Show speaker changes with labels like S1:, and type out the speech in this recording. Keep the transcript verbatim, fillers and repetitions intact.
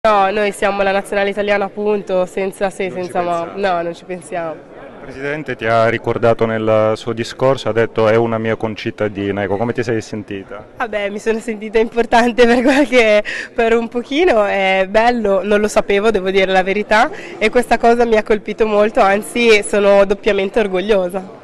S1: No, noi siamo la nazionale italiana appunto, senza se,
S2: Non ci
S1: senza ma.
S2: pensate.
S1: No, non ci pensiamo.
S2: Il Presidente ti ha ricordato nel suo discorso, ha detto è una mia concittadina, ecco, come ti sei sentita?
S1: Vabbè, mi sono sentita importante per qualche, per un pochino, è bello, non lo sapevo, devo dire la verità, e questa cosa mi ha colpito molto, anzi sono doppiamente orgogliosa.